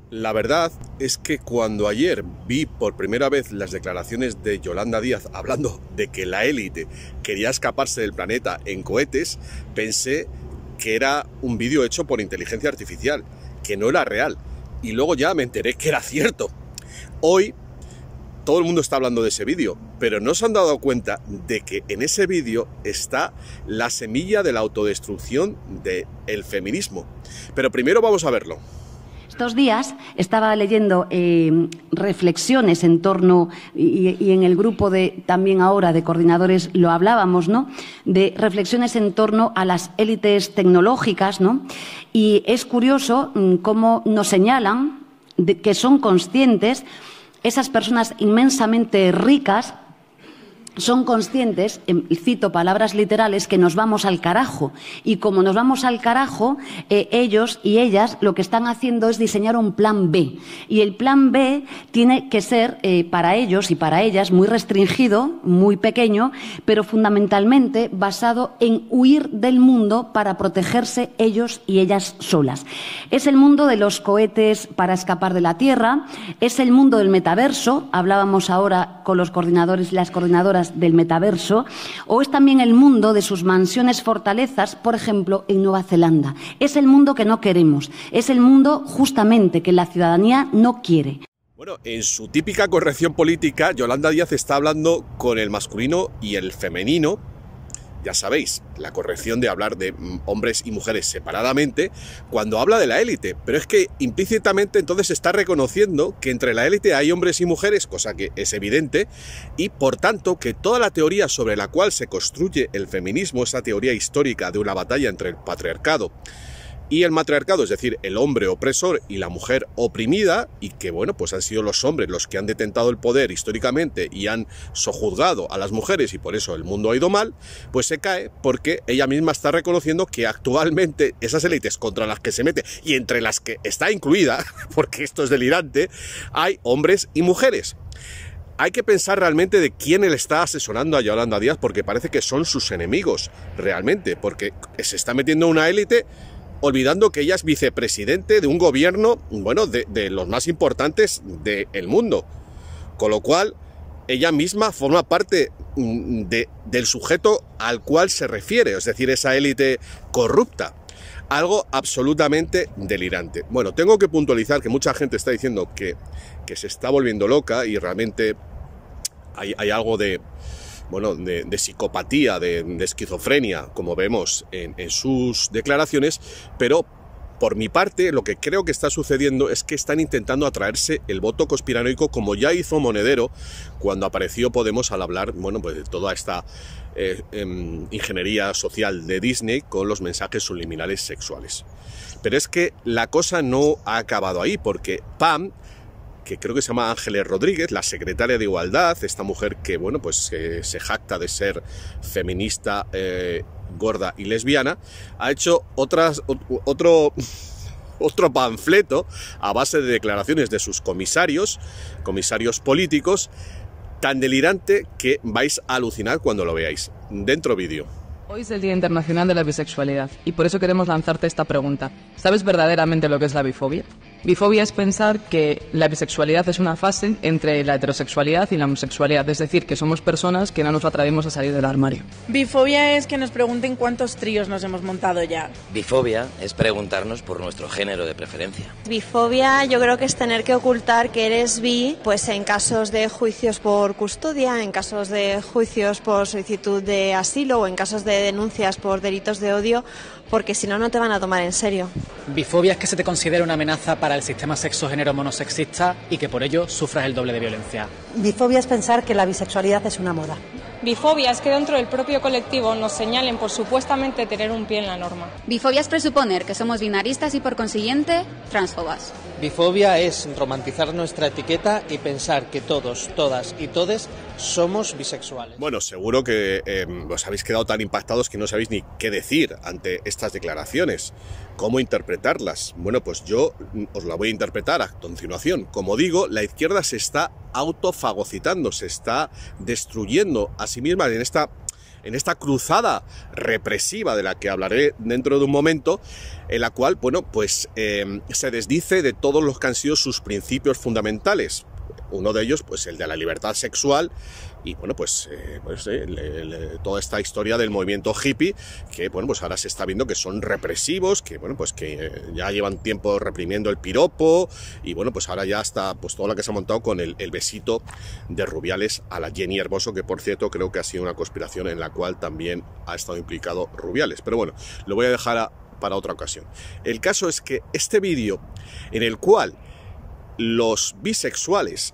La verdad es que cuando ayer vi por primera vez las declaraciones de Yolanda Díaz hablando de que la élite quería escaparse del planeta en cohetes, pensé que era un vídeo hecho por inteligencia artificial, que no era real. Y luego ya me enteré que era cierto. Hoy todo el mundo está hablando de ese vídeo, pero no se han dado cuenta de que en ese vídeo está la semilla de la autodestrucción del feminismo. Pero primero vamos a verlo. Estos días estaba leyendo reflexiones en torno, y en el grupo también ahora de coordinadores lo hablábamos, ¿no?, de reflexiones en torno a las élites tecnológicas, ¿no? Y es curioso cómo nos señalan que son conscientes, esas personas inmensamente ricas, son conscientes, cito palabras literales, que nos vamos al carajo. Y como nos vamos al carajo, ellos y ellas lo que están haciendo es diseñar un plan B. Y el plan B tiene que ser para ellos y para ellas muy restringido, muy pequeño, pero fundamentalmente basado en huir del mundo para protegerse ellos y ellas solas. Es el mundo de los cohetes para escapar de la Tierra, es el mundo del metaverso, hablábamos ahora con los coordinadores y las coordinadoras del metaverso, o es también el mundo de sus mansiones fortalezas, por ejemplo, en Nueva Zelanda. Es el mundo que no queremos, es el mundo justamente que la ciudadanía no quiere. Bueno, en su típica corrección política, Yolanda Díaz está hablando con el masculino y el femenino. Ya sabéis, la corrección de hablar de hombres y mujeres separadamente cuando habla de la élite. Pero es que implícitamente entonces está reconociendo que entre la élite hay hombres y mujeres, cosa que es evidente, y por tanto que toda la teoría sobre la cual se construye el feminismo, esa teoría histórica de una batalla entre el patriarcado y el matriarcado, es decir, el hombre opresor y la mujer oprimida, y que, bueno, pues han sido los hombres los que han detentado el poder históricamente y han sojuzgado a las mujeres y por eso el mundo ha ido mal, pues se cae porque ella misma está reconociendo que actualmente esas élites contra las que se mete y entre las que está incluida, porque esto es delirante, hay hombres y mujeres. Hay que pensar realmente de quién le está asesorando a Yolanda Díaz, porque parece que son sus enemigos, realmente, porque se está metiendo una élite olvidando que ella es vicepresidente de un gobierno, bueno, de los más importantes del mundo. Con lo cual, ella misma forma parte del sujeto al cual se refiere, es decir, esa élite corrupta. Algo absolutamente delirante. Bueno, tengo que puntualizar que mucha gente está diciendo que se está volviendo loca y realmente hay algo de psicopatía, de esquizofrenia, como vemos en sus declaraciones, pero por mi parte lo que creo que está sucediendo es que están intentando atraerse el voto conspiranoico, como ya hizo Monedero cuando apareció Podemos al hablar, bueno, pues de toda esta ingeniería social de Disney con los mensajes subliminales sexuales. Pero es que la cosa no ha acabado ahí, porque Pam, que creo que se llama Ángeles Rodríguez, la secretaria de Igualdad, esta mujer que, bueno, pues se jacta de ser feminista, gorda y lesbiana, ha hecho otro panfleto a base de declaraciones de sus comisarios políticos, tan delirante que vais a alucinar cuando lo veáis. Dentro vídeo. Hoy es el Día Internacional de la Bisexualidad y por eso queremos lanzarte esta pregunta. ¿Sabes verdaderamente lo que es la bifobia? Bifobia es pensar que la bisexualidad es una fase entre la heterosexualidad y la homosexualidad, es decir, que somos personas que no nos atrevemos a salir del armario. Bifobia es que nos pregunten cuántos tríos nos hemos montado ya. Bifobia es preguntarnos por nuestro género de preferencia. Bifobia yo creo que es tener que ocultar que eres bi, pues en casos de juicios por custodia, en casos de juicios por solicitud de asilo o en casos de denuncias por delitos de odio, porque si no, no te van a tomar en serio. Bifobia es que se te considera una amenaza para el sistema sexo-género monosexista y que por ello sufras el doble de violencia. Bifobia es pensar que la bisexualidad es una moda. Bifobia es que dentro del propio colectivo nos señalen por supuestamente tener un pie en la norma. Bifobia es presuponer que somos binaristas y por consiguiente transfobas. Bifobia es romantizar nuestra etiqueta y pensar que todos, todas y todes somos bisexuales. Bueno, seguro que os habéis quedado tan impactados que no sabéis ni qué decir ante estas declaraciones, cómo interpretarlas. Bueno, pues yo os la voy a interpretar a continuación. Como digo, la izquierda se está autofagocitando, se está destruyendo a sí misma en en esta cruzada represiva de la que hablaré dentro de un momento, en la cual, bueno, pues se desdice de todos los que han sido sus principios fundamentales. Uno de ellos, pues el de la libertad sexual y, bueno, pues, toda esta historia del movimiento hippie, que, bueno, pues ahora se está viendo que son represivos, que, bueno, pues que ya llevan tiempo reprimiendo el piropo y, bueno, pues ahora ya está, pues todo lo que se ha montado con el besito de Rubiales a la Jenny Hermoso, que, por cierto, creo que ha sido una conspiración en la cual también ha estado implicado Rubiales. Pero bueno, lo voy a dejar para otra ocasión. El caso es que este vídeo en el cual los bisexuales,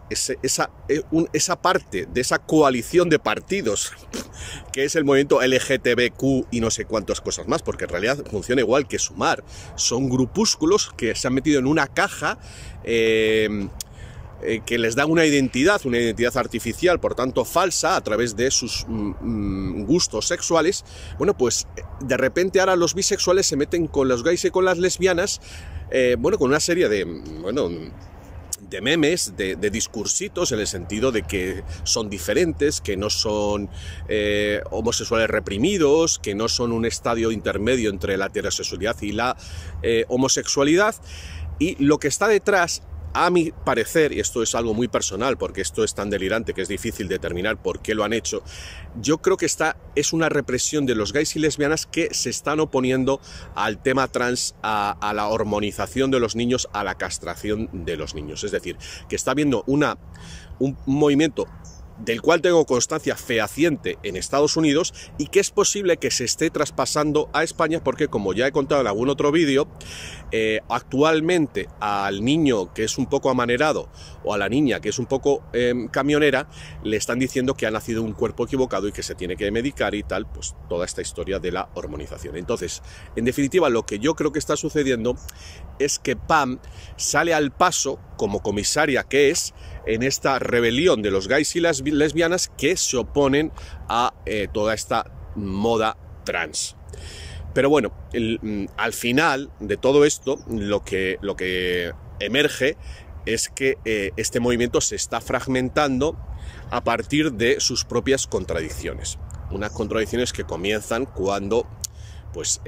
esa parte de esa coalición de partidos que es el movimiento LGTBQ y no sé cuántas cosas más, porque en realidad funciona igual que Sumar, son grupúsculos que se han metido en una caja que les da una identidad artificial, por tanto falsa, a través de sus gustos sexuales. Bueno, pues de repente ahora los bisexuales se meten con los gays y con las lesbianas, bueno, con una serie de, bueno, de memes, de discursitos, en el sentido de que son diferentes, que no son homosexuales reprimidos, que no son un estadio intermedio entre la heterosexualidad y la homosexualidad. Y lo que está detrás, a mi parecer, y esto es algo muy personal, porque esto es tan delirante que es difícil determinar por qué lo han hecho, yo creo que es una represión de los gays y lesbianas que se están oponiendo al tema trans, a la hormonización de los niños, a la castración de los niños. Es decir, que está habiendo un movimiento del cual tengo constancia fehaciente en Estados Unidos y que es posible que se esté traspasando a España, porque, como ya he contado en algún otro vídeo, actualmente al niño que es un poco amanerado o a la niña que es un poco camionera le están diciendo que ha nacido un cuerpo equivocado y que se tiene que medicar y tal, pues toda esta historia de la hormonización. Entonces, en definitiva, lo que yo creo que está sucediendo es que Pam sale al paso, como comisaria que es, en esta rebelión de los gays y las lesbianas que se oponen a toda esta moda trans. Pero bueno, al final de todo esto, lo que emerge es que este movimiento se está fragmentando a partir de sus propias contradicciones. Unas contradicciones que comienzan cuando, pues,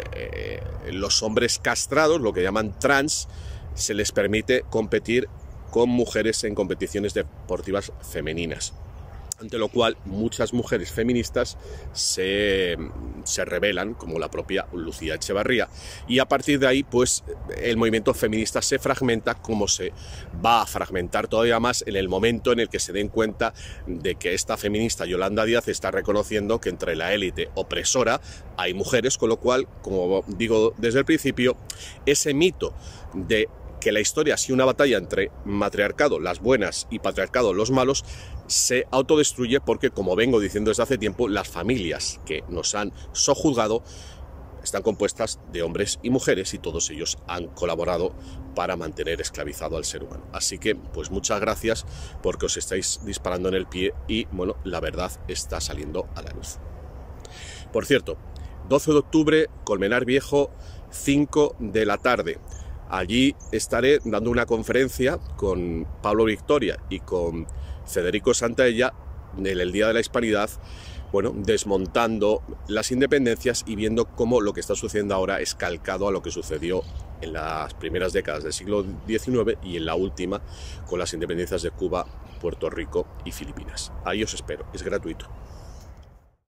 los hombres castrados, lo que llaman trans, se les permite competir con mujeres en competiciones deportivas femeninas, ante lo cual muchas mujeres feministas se rebelan, como la propia Lucía Echevarría, y a partir de ahí, pues, el movimiento feminista se fragmenta, como se va a fragmentar todavía más en el momento en el que se den cuenta de que esta feminista Yolanda Díaz está reconociendo que entre la élite opresora hay mujeres, con lo cual, como digo desde el principio, ese mito de que la historia ha sido una batalla entre matriarcado, las buenas, y patriarcado, los malos, se autodestruye, porque, como vengo diciendo desde hace tiempo, las familias que nos han sojuzgado están compuestas de hombres y mujeres y todos ellos han colaborado para mantener esclavizado al ser humano. Así que, pues, muchas gracias, porque os estáis disparando en el pie y, bueno, la verdad está saliendo a la luz. Por cierto, 12 de octubre, Colmenar Viejo, 5 de la tarde. Allí estaré dando una conferencia con Pablo Victoria y con Federico Santaella en el Día de la Hispanidad, bueno, desmontando las independencias y viendo cómo lo que está sucediendo ahora es calcado a lo que sucedió en las primeras décadas del siglo XIX y en la última con las independencias de Cuba, Puerto Rico y Filipinas. Ahí os espero, es gratuito.